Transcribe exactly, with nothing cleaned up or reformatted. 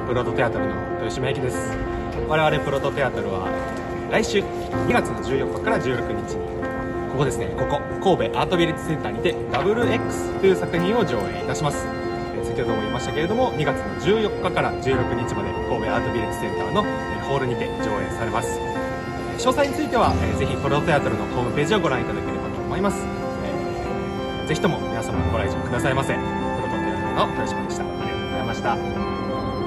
プロトテアトルの豊島由紀です。我々プロトテアトルは来週にがつのじゅうよっかからじゅうろくにちにここですね、ここ神戸アート美術センターにて ダブルエックス という作品を上映いたします。えー、先ほども言いましたけれども、にがつのじゅうよっかからじゅうろくにちまで神戸アート美術センターのホールにて上映されます。詳細については、えー、ぜひプロトテアトルのホームページをご覧いただければと思います。えー、ぜひとも皆様ご来場くださいませ。プロトテアトルの豊島でした。ありがとうございました。